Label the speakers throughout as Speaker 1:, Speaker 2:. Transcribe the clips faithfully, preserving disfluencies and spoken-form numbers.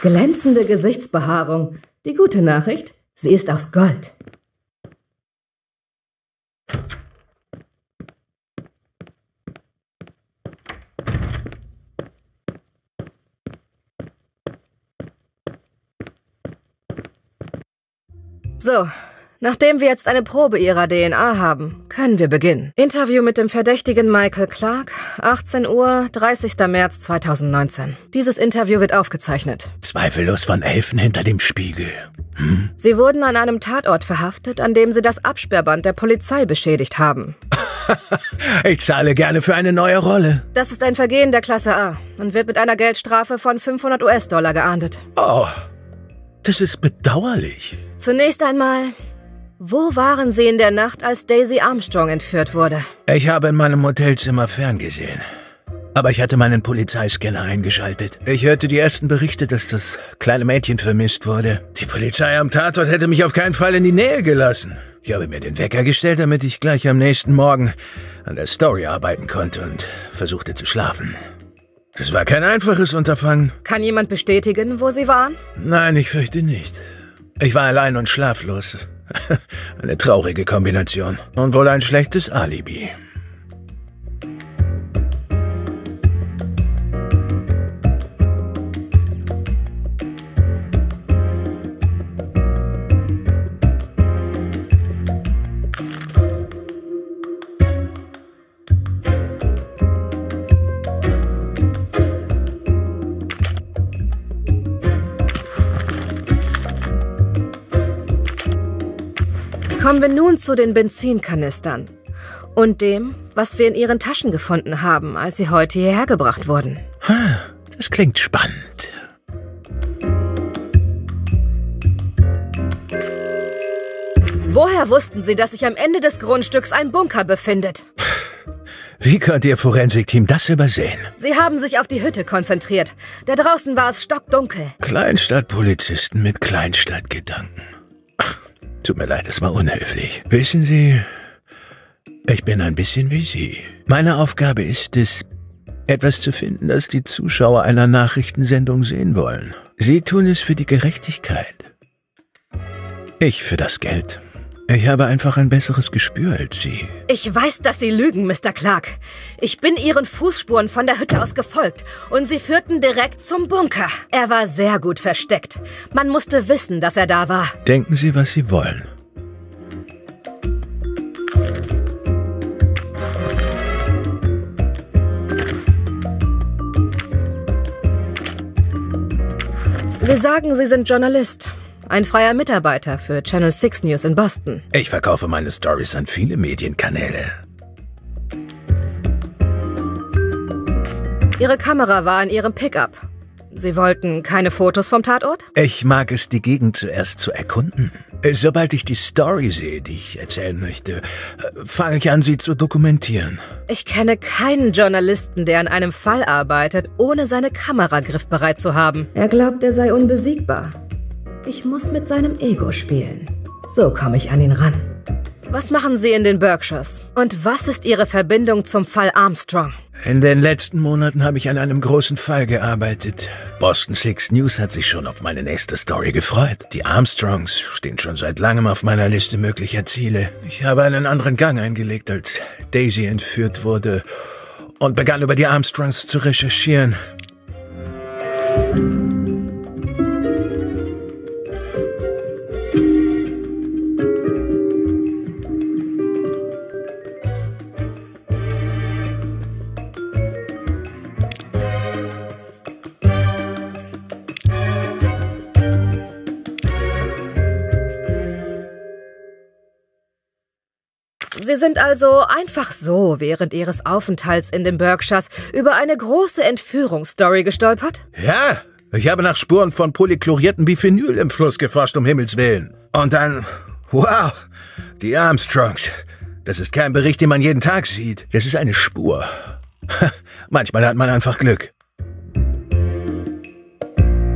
Speaker 1: Glänzende Gesichtsbehaarung. Die gute Nachricht, sie ist aus Gold. So, nachdem wir jetzt eine Probe ihrer D N A haben, können wir beginnen. Interview mit dem Verdächtigen Michael Clark, achtzehn Uhr, dreißigster März zweitausendneunzehn. Dieses Interview wird aufgezeichnet.
Speaker 2: Zweifellos von Elfen hinter dem Spiegel. Hm?
Speaker 1: Sie wurden an einem Tatort verhaftet, an dem sie das Absperrband der Polizei beschädigt haben.
Speaker 2: Ich zahle gerne für eine neue Rolle.
Speaker 1: Das ist ein Vergehen der Klasse A und wird mit einer Geldstrafe von fünfhundert US-Dollar geahndet.
Speaker 2: Oh, das ist bedauerlich.
Speaker 1: Zunächst einmal, wo waren Sie in der Nacht, als Daisy Armstrong entführt wurde?
Speaker 2: Ich habe in meinem Hotelzimmer ferngesehen. Aber ich hatte meinen Polizeiscanner eingeschaltet. Ich hörte die ersten Berichte, dass das kleine Mädchen vermisst wurde. Die Polizei am Tatort hätte mich auf keinen Fall in die Nähe gelassen. Ich habe mir den Wecker gestellt, damit ich gleich am nächsten Morgen an der Story arbeiten konnte und versuchte zu schlafen. Das war kein einfaches Unterfangen.
Speaker 1: Kann jemand bestätigen, wo Sie waren?
Speaker 2: Nein, ich fürchte nicht. Ich war allein und schlaflos. Eine traurige Kombination. Und wohl ein schlechtes Alibi.
Speaker 1: Kommen wir nun zu den Benzinkanistern und dem, was wir in Ihren Taschen gefunden haben, als Sie heute hierher gebracht wurden.
Speaker 2: Das klingt spannend.
Speaker 1: Woher wussten Sie, dass sich am Ende des Grundstücks ein Bunker befindet?
Speaker 2: Wie konnte Ihr Forensikteam das übersehen?
Speaker 1: Sie haben sich auf die Hütte konzentriert. Da draußen war es stockdunkel.
Speaker 2: Kleinstadtpolizisten mit Kleinstadtgedanken. Tut mir leid, das war unhöflich. Wissen Sie, ich bin ein bisschen wie Sie. Meine Aufgabe ist es, etwas zu finden, das die Zuschauer einer Nachrichtensendung sehen wollen. Sie tun es für die Gerechtigkeit. Ich für das Geld. Ich habe einfach ein besseres Gespür als Sie.
Speaker 1: Ich weiß, dass Sie lügen, Mister Clark. Ich bin Ihren Fußspuren von der Hütte aus gefolgt und Sie führten direkt zum Bunker. Er war sehr gut versteckt. Man musste wissen, dass er da war.
Speaker 2: Denken Sie, was Sie wollen.
Speaker 1: Sie sagen, Sie sind Journalist. Ein freier Mitarbeiter für Channel six News in Boston.
Speaker 2: Ich verkaufe meine Stories an viele Medienkanäle.
Speaker 1: Ihre Kamera war in Ihrem Pickup. Sie wollten keine Fotos vom Tatort?
Speaker 2: Ich mag es, die Gegend zuerst zu erkunden. Sobald ich die Story sehe, die ich erzählen möchte, fange ich an, sie zu dokumentieren.
Speaker 1: Ich kenne keinen Journalisten, der an einem Fall arbeitet, ohne seine Kamera griffbereit zu haben. Er glaubt, er sei unbesiegbar. Ich muss mit seinem Ego spielen. So komme ich an ihn ran. Was machen Sie in den Berkshires? Und was ist Ihre Verbindung zum Fall Armstrong?
Speaker 2: In den letzten Monaten habe ich an einem großen Fall gearbeitet. Boston six News hat sich schon auf meine nächste Story gefreut. Die Armstrongs stehen schon seit langem auf meiner Liste möglicher Ziele. Ich habe einen anderen Gang eingelegt, als Daisy entführt wurde und begann über die Armstrongs zu recherchieren.
Speaker 1: Sie sind also einfach so während Ihres Aufenthalts in den Berkshires über eine große Entführungsstory gestolpert?
Speaker 2: Ja, ich habe nach Spuren von polychloriertem Biphenyl im Fluss geforscht, um Himmels Willen. Und dann, wow, die Armstrongs. Das ist kein Bericht, den man jeden Tag sieht. Das ist eine Spur. Manchmal hat man einfach Glück.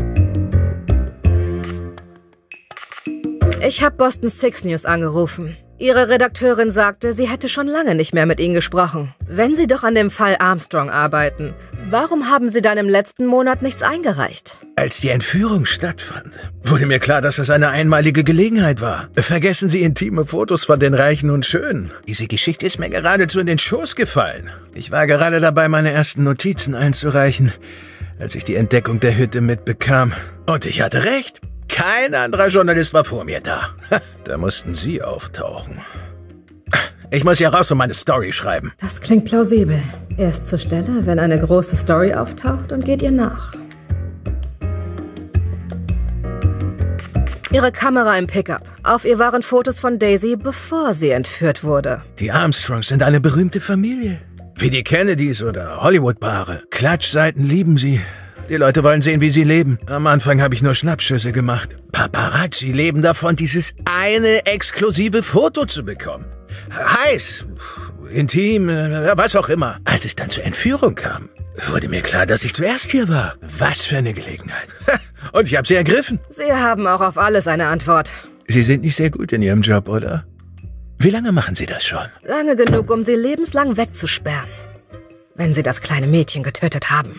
Speaker 1: Ich habe Boston six News angerufen. Ihre Redakteurin sagte, sie hätte schon lange nicht mehr mit Ihnen gesprochen. Wenn Sie doch an dem Fall Armstrong arbeiten, warum haben Sie dann im letzten Monat nichts eingereicht?
Speaker 2: Als die Entführung stattfand, wurde mir klar, dass das eine einmalige Gelegenheit war. Vergessen Sie intime Fotos von den Reichen und Schönen. Diese Geschichte ist mir geradezu in den Schoß gefallen. Ich war gerade dabei, meine ersten Notizen einzureichen, als ich die Entdeckung der Hütte mitbekam. Und ich hatte recht. Kein anderer Journalist war vor mir da. Da mussten Sie auftauchen. Ich muss hier raus und meine Story schreiben.
Speaker 1: Das klingt plausibel. Erst zur Stelle, wenn eine große Story auftaucht, und geht ihr nach. Ihre Kamera im Pickup. Auf ihr waren Fotos von Daisy, bevor sie entführt wurde.
Speaker 2: Die Armstrongs sind eine berühmte Familie. Wie die Kennedys oder Hollywood-Paare. Klatschseiten lieben sie. Die Leute wollen sehen, wie sie leben. Am Anfang habe ich nur Schnappschüsse gemacht. Paparazzi leben davon, dieses eine exklusive Foto zu bekommen. Heiß, intim, was auch immer. Als es dann zur Entführung kam, wurde mir klar, dass ich zuerst hier war. Was für eine Gelegenheit. Und ich habe sie ergriffen.
Speaker 1: Sie haben auch auf alles eine Antwort.
Speaker 2: Sie sind nicht sehr gut in Ihrem Job, oder? Wie lange machen Sie das schon?
Speaker 1: Lange genug, um sie lebenslang wegzusperren. Wenn Sie das kleine Mädchen getötet haben.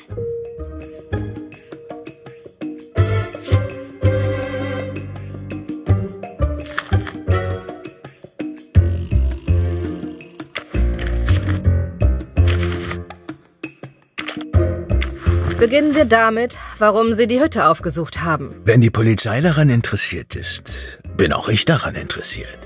Speaker 1: Beginnen wir damit, warum Sie die Hütte aufgesucht haben.
Speaker 2: Wenn die Polizei daran interessiert ist, bin auch ich daran interessiert.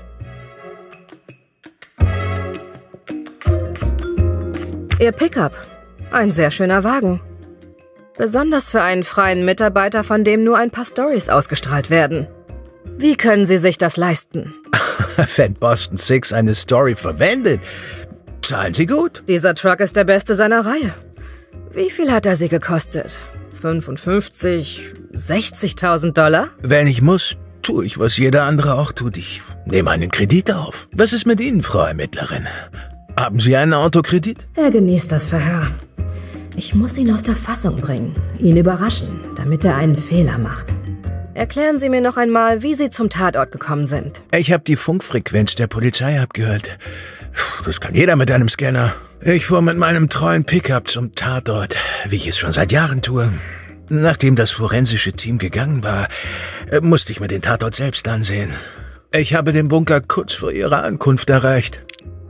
Speaker 1: Ihr Pickup. Ein sehr schöner Wagen. Besonders für einen freien Mitarbeiter, von dem nur ein paar Storys ausgestrahlt werden. Wie können Sie sich das leisten?
Speaker 2: Wenn Boston Six eine Story verwendet, zahlen Sie gut.
Speaker 1: Dieser Truck ist der beste seiner Reihe. Wie viel hat er Sie gekostet? fünfundfünfzig, sechzigtausend Dollar?
Speaker 2: Wenn ich muss, tue ich, was jeder andere auch tut. Ich nehme einen Kredit auf. Was ist mit Ihnen, Frau Ermittlerin? Haben Sie einen Autokredit?
Speaker 1: Er genießt das Verhör. Ich muss ihn aus der Fassung bringen, ihn überraschen, damit er einen Fehler macht. Erklären Sie mir noch einmal, wie Sie zum Tatort gekommen sind.
Speaker 2: Ich habe die Funkfrequenz der Polizei abgehört. Das kann jeder mit einem Scanner. Ich fuhr mit meinem treuen Pickup zum Tatort, wie ich es schon seit Jahren tue. Nachdem das forensische Team gegangen war, musste ich mir den Tatort selbst ansehen. Ich habe den Bunker kurz vor ihrer Ankunft erreicht.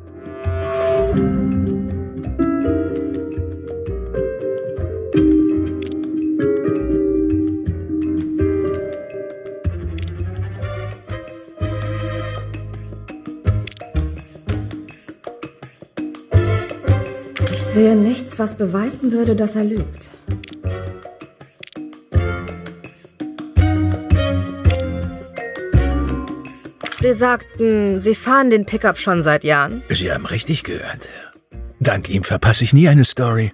Speaker 1: Ich sehe nichts, was beweisen würde, dass er lügt. Sie sagten, Sie fahren den Pickup schon seit Jahren?
Speaker 2: Sie haben richtig gehört. Dank ihm verpasse ich nie eine Story.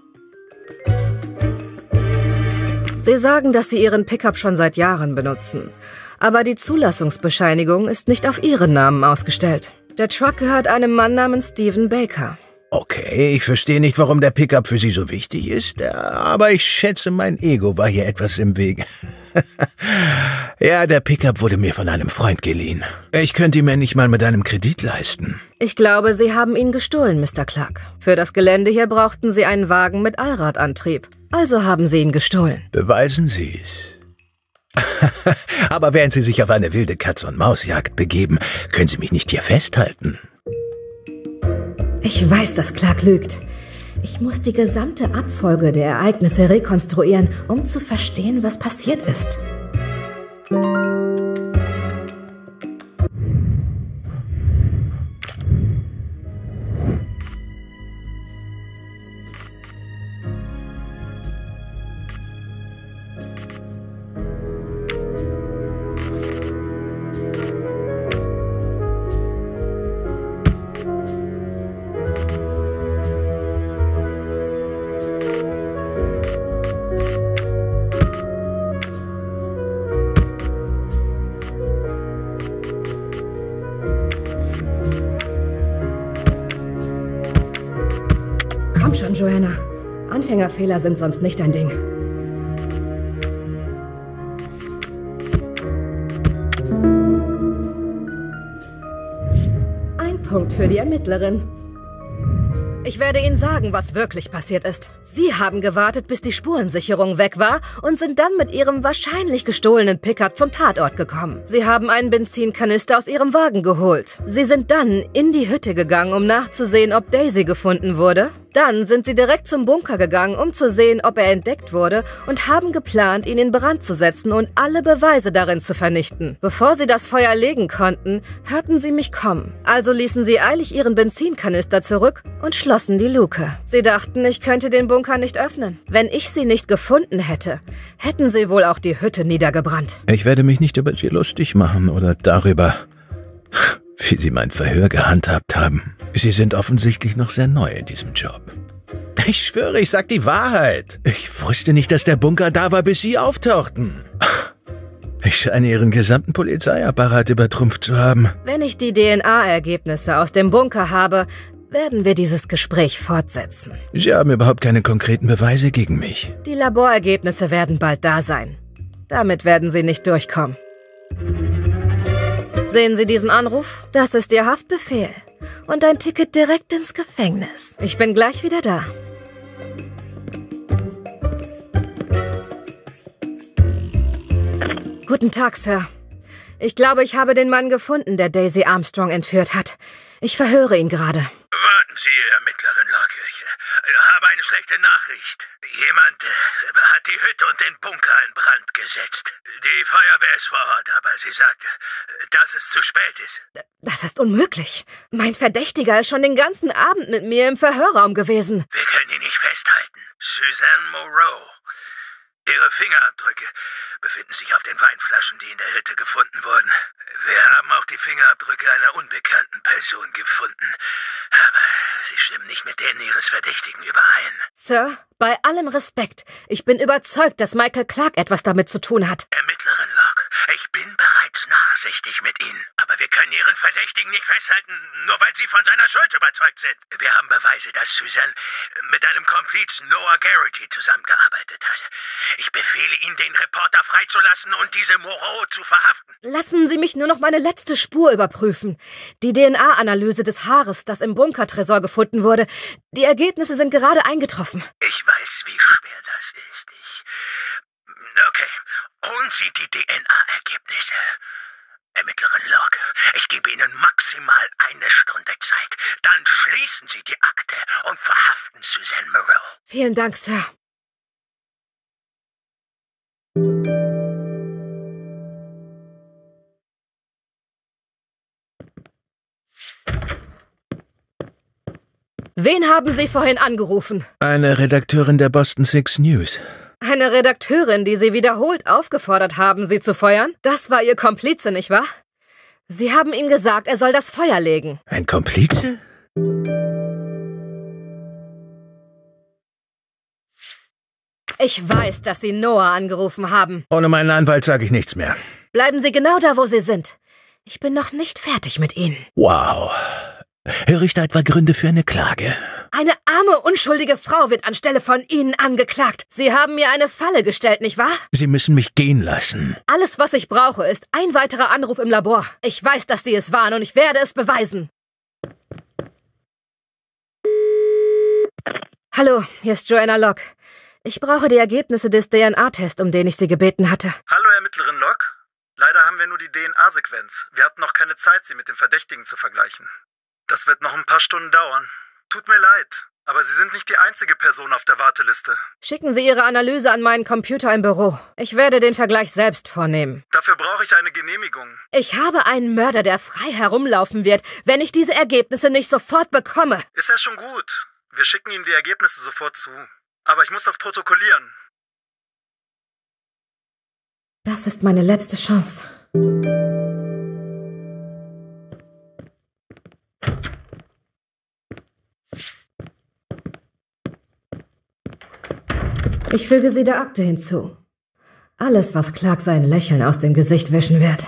Speaker 1: Sie sagen, dass Sie Ihren Pickup schon seit Jahren benutzen. Aber die Zulassungsbescheinigung ist nicht auf Ihren Namen ausgestellt. Der Truck gehört einem Mann namens Stephen Baker.
Speaker 2: Okay, ich verstehe nicht, warum der Pickup für Sie so wichtig ist, aber ich schätze, mein Ego war hier etwas im Weg. Ja, der Pickup wurde mir von einem Freund geliehen. Ich könnte ihn mir nicht mal mit einem Kredit leisten.
Speaker 1: Ich glaube, Sie haben ihn gestohlen, Mister Clark. Für das Gelände hier brauchten Sie einen Wagen mit Allradantrieb. Also haben Sie ihn gestohlen.
Speaker 2: Beweisen Sie es. Aber während Sie sich auf eine wilde Katz-und-Maus-Jagd begeben, können Sie mich nicht hier festhalten.
Speaker 1: Ich weiß, dass Clark lügt. Ich muss die gesamte Abfolge der Ereignisse rekonstruieren, um zu verstehen, was passiert ist. Komm schon, Joanna. Anfängerfehler sind sonst nicht dein Ding. Punkt für die Ermittlerin. Ich werde Ihnen sagen, was wirklich passiert ist. Sie haben gewartet, bis die Spurensicherung weg war und sind dann mit Ihrem wahrscheinlich gestohlenen Pickup zum Tatort gekommen. Sie haben einen Benzinkanister aus Ihrem Wagen geholt. Sie sind dann in die Hütte gegangen, um nachzusehen, ob Daisy gefunden wurde. Dann sind Sie direkt zum Bunker gegangen, um zu sehen, ob er entdeckt wurde und haben geplant, ihn in Brand zu setzen und alle Beweise darin zu vernichten. Bevor Sie das Feuer legen konnten, hörten Sie mich kommen. Also ließen Sie eilig Ihren Benzinkanister zurück und schlossen die Luke. Sie dachten, ich könnte den Bunker nicht öffnen. Wenn ich Sie nicht gefunden hätte, hätten Sie wohl auch die Hütte niedergebrannt.
Speaker 2: Ich werde mich nicht über Sie lustig machen oder darüber, wie Sie mein Verhör gehandhabt haben. Sie sind offensichtlich noch sehr neu in diesem Job. Ich schwöre, ich sag die Wahrheit. Ich wusste nicht, dass der Bunker da war, bis Sie auftauchten. Ich scheine Ihren gesamten Polizeiapparat übertrumpft zu haben.
Speaker 1: Wenn ich die D N A-Ergebnisse aus dem Bunker habe, werden wir dieses Gespräch fortsetzen.
Speaker 2: Sie haben überhaupt keine konkreten Beweise gegen mich.
Speaker 1: Die Laborergebnisse werden bald da sein. Damit werden Sie nicht durchkommen. Sehen Sie diesen Anruf? Das ist Ihr Haftbefehl. Und ein Ticket direkt ins Gefängnis. Ich bin gleich wieder da. Guten Tag, Sir. Ich glaube, ich habe den Mann gefunden, der Daisy Armstrong entführt hat. Ich verhöre ihn gerade.
Speaker 2: Warten Sie, Ermittlerin Locke. Ich habe eine schlechte Nachricht. Jemand äh, hat die Hütte und den Bunker in Brand gesetzt. Die Feuerwehr ist vor Ort, aber sie sagt, dass es zu spät ist.
Speaker 1: Das ist unmöglich. Mein Verdächtiger ist schon den ganzen Abend mit mir im Verhörraum gewesen.
Speaker 2: Wir können ihn nicht festhalten. Suzanne Moreau. Ihre Fingerabdrücke befinden sich auf den Weinflaschen, die in der Hütte gefunden wurden. Wir haben auch die Fingerabdrücke einer unbekannten Person gefunden. Aber sie stimmen nicht mit denen Ihres Verdächtigen überein.
Speaker 1: Sir, bei allem Respekt, ich bin überzeugt, dass Michael Clark etwas damit zu tun hat.
Speaker 2: Ermittlerin Locke, ich bin bereits nachsichtig mit Ihnen. Aber wir können Ihren Verdächtigen nicht festhalten, nur weil Sie von seiner Schuld überzeugt sind. Wir haben Beweise, dass Suzanne mit einem Komplizen Noah Garrity zusammengearbeitet hat. Ich befehle Ihnen, den Reporter freizulassen und diese Moreau zu verhaften.
Speaker 1: Lassen Sie mich nur noch meine letzte Spur überprüfen. Die D N A-Analyse des Haares, das im Bunkertresor gefunden wurde. Die Ergebnisse sind gerade eingetroffen.
Speaker 2: Ich weiß, wie schwer das ist. Ich... Okay, holen Sie die D N A-Ergebnisse. Ermittlerin Locke, ich gebe Ihnen maximal eine Stunde Zeit. Dann schließen Sie die Akte und verhaften Suzanne Moreau.
Speaker 1: Vielen Dank, Sir. Wen haben Sie vorhin angerufen?
Speaker 2: Eine Redakteurin der Boston Six News.
Speaker 1: Eine Redakteurin, die Sie wiederholt aufgefordert haben, Sie zu feuern? Das war Ihr Komplize, nicht wahr? Sie haben ihm gesagt, er soll das Feuer legen.
Speaker 2: Ein Komplize?
Speaker 1: Ich weiß, dass Sie Noah angerufen haben.
Speaker 2: Ohne meinen Anwalt sage ich nichts mehr.
Speaker 1: Bleiben Sie genau da, wo Sie sind. Ich bin noch nicht fertig mit Ihnen.
Speaker 2: Wow. Höre ich da etwa Gründe für eine Klage?
Speaker 1: Eine arme, unschuldige Frau wird anstelle von Ihnen angeklagt. Sie haben mir eine Falle gestellt, nicht wahr?
Speaker 2: Sie müssen mich gehen lassen.
Speaker 1: Alles, was ich brauche, ist ein weiterer Anruf im Labor. Ich weiß, dass Sie es waren und ich werde es beweisen. Hallo, hier ist Joanna Locke. Ich brauche die Ergebnisse des D N A-Tests, um den ich Sie gebeten hatte.
Speaker 3: Hallo, Ermittlerin Locke. Leider haben wir nur die D N A-Sequenz. Wir hatten noch keine Zeit, sie mit dem Verdächtigen zu vergleichen. Das wird noch ein paar Stunden dauern. Tut mir leid, aber Sie sind nicht die einzige Person auf der Warteliste.
Speaker 1: Schicken Sie Ihre Analyse an meinen Computer im Büro. Ich werde den Vergleich selbst vornehmen.
Speaker 3: Dafür brauche ich eine Genehmigung.
Speaker 1: Ich habe einen Mörder, der frei herumlaufen wird, wenn ich diese Ergebnisse nicht sofort bekomme.
Speaker 3: Ist ja schon gut. Wir schicken Ihnen die Ergebnisse sofort zu. Aber ich muss das protokollieren.
Speaker 1: Das ist meine letzte Chance. Ich füge sie der Akte hinzu. Alles, was Clark sein Lächeln aus dem Gesicht wischen wird.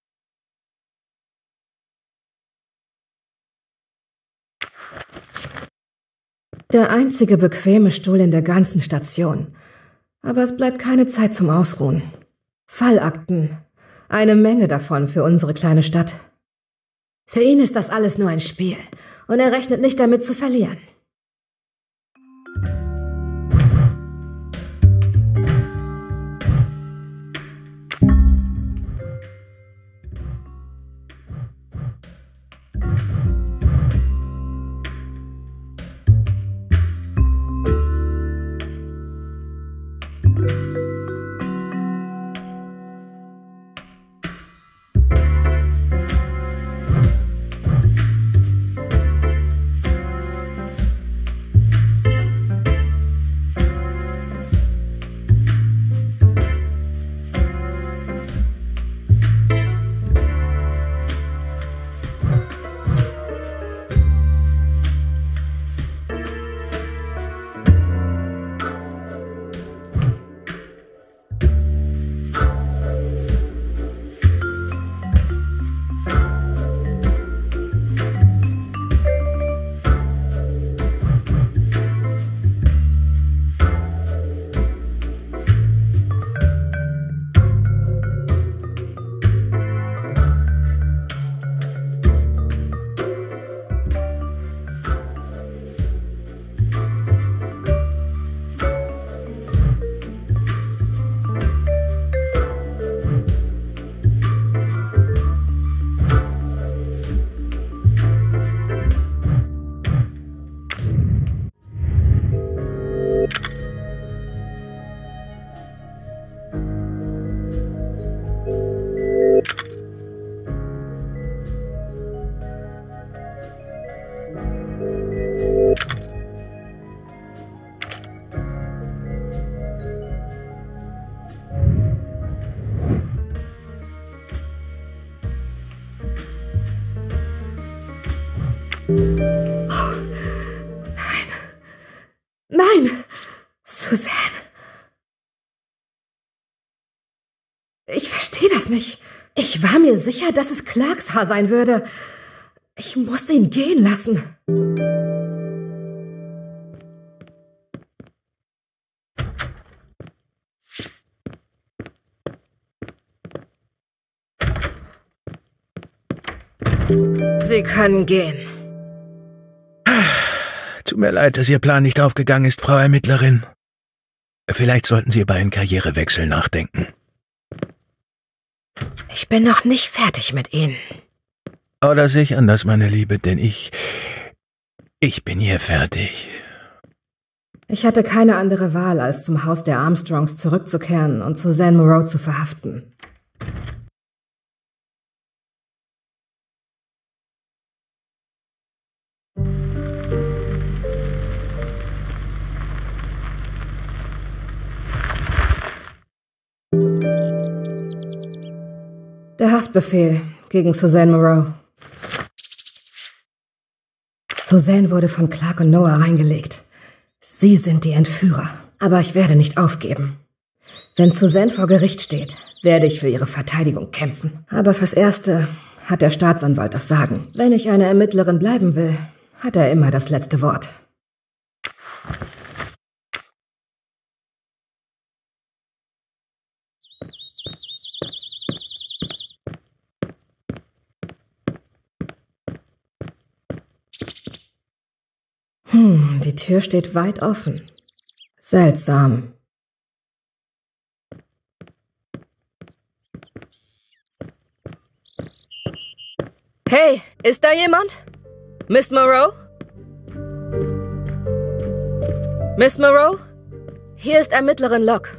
Speaker 1: Der einzige bequeme Stuhl in der ganzen Station. Aber es bleibt keine Zeit zum Ausruhen. Fallakten. Eine Menge davon für unsere kleine Stadt. Für ihn ist das alles nur ein Spiel und er rechnet nicht damit zu verlieren. Oh, nein. Nein! Suzanne. Ich verstehe das nicht. Ich war mir sicher, dass es Clarks Haar sein würde. Ich musste ihn gehen lassen. Sie können gehen.
Speaker 2: Tut mir leid, dass Ihr Plan nicht aufgegangen ist, Frau Ermittlerin. Vielleicht sollten Sie über einen Karrierewechsel nachdenken.
Speaker 1: Ich bin noch nicht fertig mit Ihnen.
Speaker 2: Oder sehe ich anders, meine Liebe, denn ich... Ich bin hier fertig.
Speaker 1: Ich hatte keine andere Wahl, als zum Haus der Armstrongs zurückzukehren und Suzanne Moreau zu verhaften. Der Haftbefehl gegen Suzanne Moreau. Suzanne wurde von Clark und Noah reingelegt. Sie sind die Entführer. Aber ich werde nicht aufgeben. Wenn Suzanne vor Gericht steht, werde ich für ihre Verteidigung kämpfen. Aber fürs Erste hat der Staatsanwalt das Sagen. Wenn ich eine Ermittlerin bleiben will, hat er immer das letzte Wort. Hm, die Tür steht weit offen. Seltsam. Hey, ist da jemand? Miss Moreau? Miss Moreau? Hier ist Ermittlerin Locke.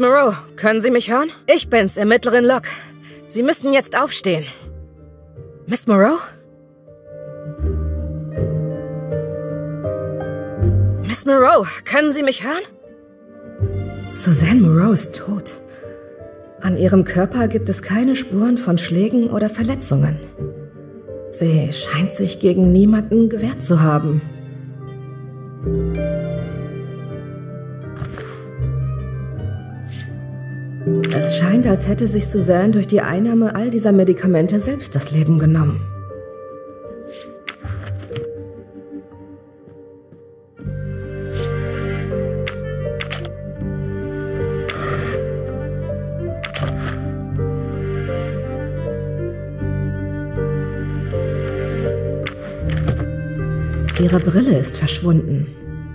Speaker 1: Moreau, können Sie mich hören? Ich bin's, im mittleren Lok. Sie müssten jetzt aufstehen. Miss Moreau? Miss Moreau, können Sie mich hören? Suzanne Moreau ist tot. An ihrem Körper gibt es keine Spuren von Schlägen oder Verletzungen. Sie scheint sich gegen niemanden gewehrt zu haben. Es scheint, als hätte sich Suzanne durch die Einnahme all dieser Medikamente selbst das Leben genommen. Ihre Brille ist verschwunden.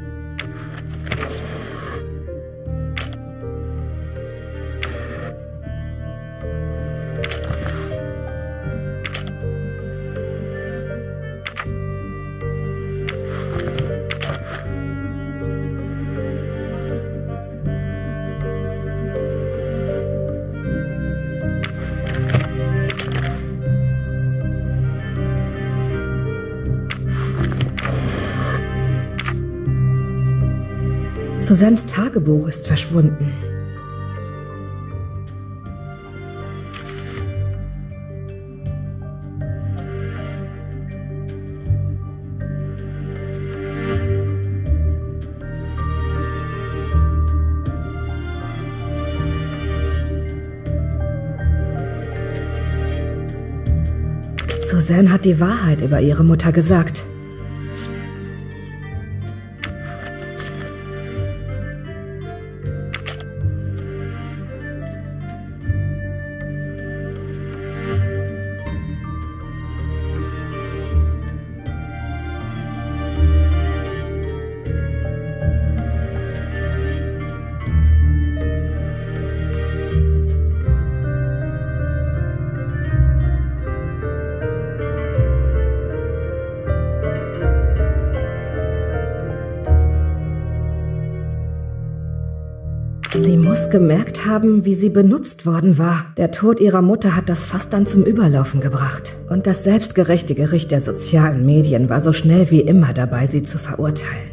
Speaker 1: Suzannes Tagebuch ist verschwunden. Suzanne hat die Wahrheit über ihre Mutter gesagt. Sie muss gemerkt haben, wie sie benutzt worden war. Der Tod ihrer Mutter hat das Fass dann zum Überlaufen gebracht. Und das selbstgerechte Gericht der sozialen Medien war so schnell wie immer dabei, sie zu verurteilen.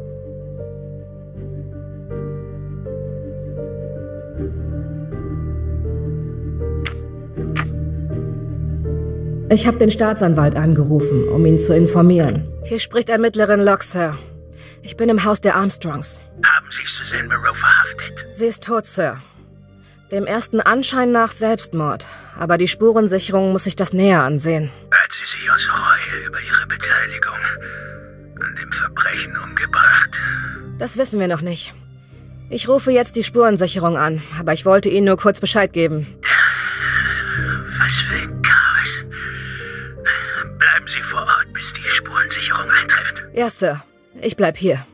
Speaker 1: Ich habe den Staatsanwalt angerufen, um ihn zu informieren. Hier spricht ein mittleren Lok, Sir. Ich bin im Haus der Armstrongs.
Speaker 2: Haben Sie Suzanne Moreau verhaftet?
Speaker 1: Sie ist tot, Sir. Dem ersten Anschein nach Selbstmord. Aber die Spurensicherung muss sich das näher ansehen.
Speaker 2: Hat sie sich aus Reue über ihre Beteiligung an dem Verbrechen umgebracht?
Speaker 1: Das wissen wir noch nicht. Ich rufe jetzt die Spurensicherung an, aber ich wollte Ihnen nur kurz Bescheid geben.
Speaker 2: Was für ein Chaos. Bleiben Sie vor Ort, bis die Spurensicherung eintrifft.
Speaker 1: Ja, Sir. Ich bleib hier.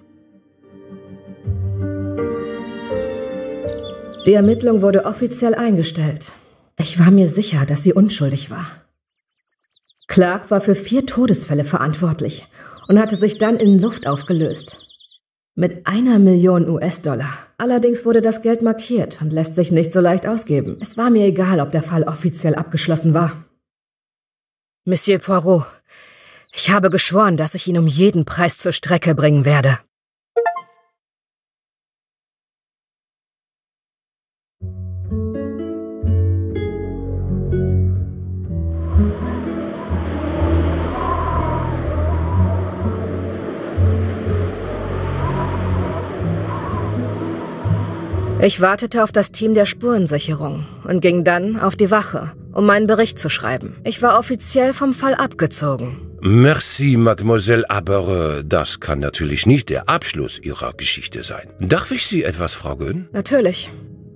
Speaker 1: Die Ermittlung wurde offiziell eingestellt. Ich war mir sicher, dass sie unschuldig war. Clark war für vier Todesfälle verantwortlich und hatte sich dann in Luft aufgelöst. Mit einer Million U S-Dollar. Allerdings wurde das Geld markiert und lässt sich nicht so leicht ausgeben. Es war mir egal, ob der Fall offiziell abgeschlossen war. Monsieur Poirot, ich habe geschworen, dass ich ihn um jeden Preis zur Strecke bringen werde. Ich wartete auf das Team der Spurensicherung und ging dann auf die Wache, um meinen Bericht zu schreiben. Ich war offiziell vom Fall abgezogen.
Speaker 4: Merci, Mademoiselle, aber äh, das kann natürlich nicht der Abschluss Ihrer Geschichte sein. Darf ich Sie etwas fragen?
Speaker 1: Natürlich.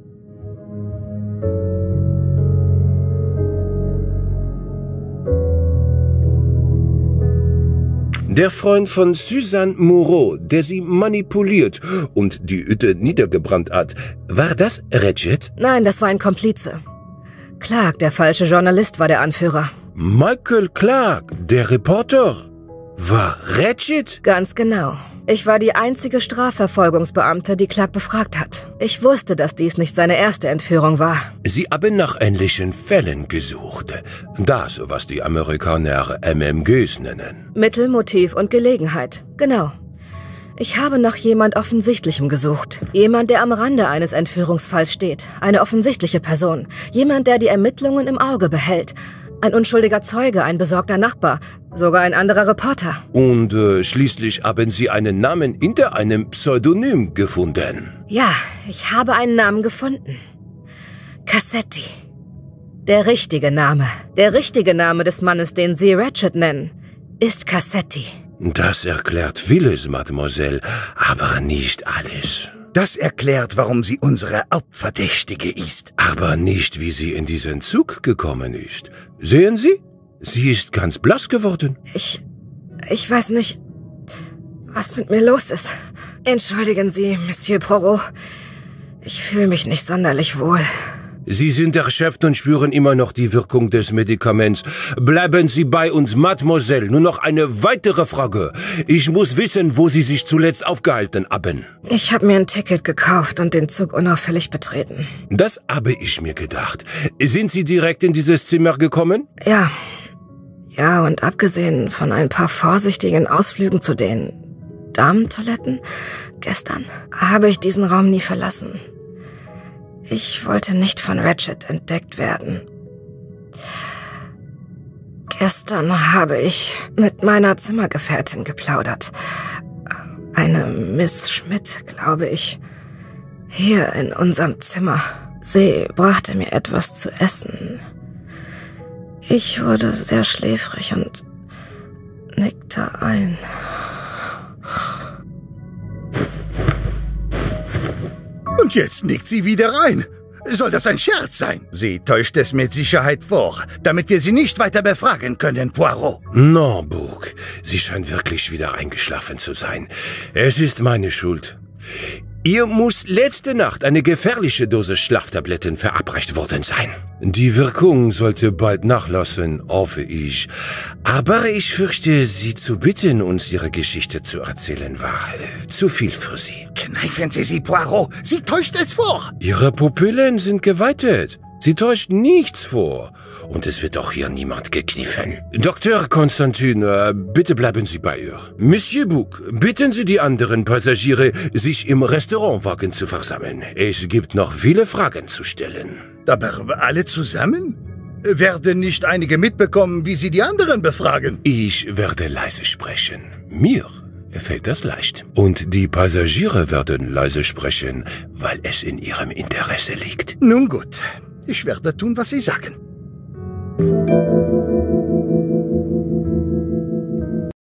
Speaker 4: Der Freund von Suzanne Moreau, der sie manipuliert und die Hütte niedergebrannt hat, war das Ratchet?
Speaker 1: Nein, das war ein Komplize. Clark, der falsche Journalist, war der Anführer.
Speaker 4: Michael Clark, der Reporter, war Ratchet?
Speaker 1: Ganz genau. Ich war die einzige Strafverfolgungsbeamte, die Clark befragt hat. Ich wusste, dass dies nicht seine erste Entführung war.
Speaker 4: Sie haben nach ähnlichen Fällen gesucht. Das, was die Amerikaner M M Gs nennen.
Speaker 1: Mittel, Motiv und Gelegenheit. Genau. Ich habe nach jemand Offensichtlichem gesucht. Jemand, der am Rande eines Entführungsfalls steht. Eine offensichtliche Person. Jemand, der die Ermittlungen im Auge behält. Ein unschuldiger Zeuge, ein besorgter Nachbar. Sogar ein anderer Reporter.
Speaker 4: Und äh, schließlich haben Sie einen Namen hinter einem Pseudonym gefunden.
Speaker 1: Ja, ich habe einen Namen gefunden. Cassetti. Der richtige Name. Der richtige Name des Mannes, den Sie Ratchet nennen, ist Cassetti.
Speaker 4: Das erklärt vieles, Mademoiselle, aber nicht alles.
Speaker 5: Das erklärt, warum sie unsere Hauptverdächtige ist.
Speaker 4: Aber nicht, wie sie in diesen Zug gekommen ist. Sehen Sie? Sie ist ganz blass geworden.
Speaker 1: Ich... ich weiß nicht, was mit mir los ist. Entschuldigen Sie, Monsieur Poirot. Ich fühle mich nicht sonderlich wohl.
Speaker 4: Sie sind erschöpft und spüren immer noch die Wirkung des Medikaments. Bleiben Sie bei uns, Mademoiselle. Nur noch eine weitere Frage. Ich muss wissen, wo Sie sich zuletzt aufgehalten haben.
Speaker 1: Ich habe mir ein Ticket gekauft und den Zug unauffällig betreten.
Speaker 4: Das habe ich mir gedacht. Sind Sie direkt in dieses Zimmer gekommen?
Speaker 1: Ja. Ja, und abgesehen von ein paar vorsichtigen Ausflügen zu den Damentoiletten gestern, habe ich diesen Raum nie verlassen. Ich wollte nicht von Ratchet entdeckt werden. Gestern habe ich mit meiner Zimmergefährtin geplaudert. Eine Miss Schmidt, glaube ich. Hier in unserem Zimmer. Sie brachte mir etwas zu essen. Ich wurde sehr schläfrig und nickte ein.
Speaker 5: Und jetzt nickt sie wieder rein. Soll das ein Scherz sein? Sie täuscht es mit Sicherheit vor, damit wir sie nicht weiter befragen können, Poirot.
Speaker 4: No, Bug. Sie scheint wirklich wieder eingeschlafen zu sein. Es ist meine Schuld. Ihr muss letzte Nacht eine gefährliche Dose Schlaftabletten verabreicht worden sein. Die Wirkung sollte bald nachlassen, hoffe ich. Aber ich fürchte, Sie zu bitten, uns Ihre Geschichte zu erzählen, war äh, zu viel für Sie.
Speaker 5: Kneifen Sie sie, Poirot. Sie täuscht es vor.
Speaker 4: Ihre Pupillen sind geweitet. Sie täuscht nichts vor. Und es wird auch hier niemand gekniffen. Doktor Constantin, äh, bitte bleiben Sie bei ihr. Monsieur Bouc, bitten Sie die anderen Passagiere, sich im Restaurantwagen zu versammeln. Es gibt noch viele Fragen zu stellen.
Speaker 5: Aber alle zusammen? Werden nicht einige mitbekommen, wie Sie die anderen befragen?
Speaker 4: Ich werde leise sprechen. Mir fällt das leicht. Und die Passagiere werden leise sprechen, weil es in ihrem Interesse liegt.
Speaker 5: Nun gut. Ich werde tun, was Sie sagen.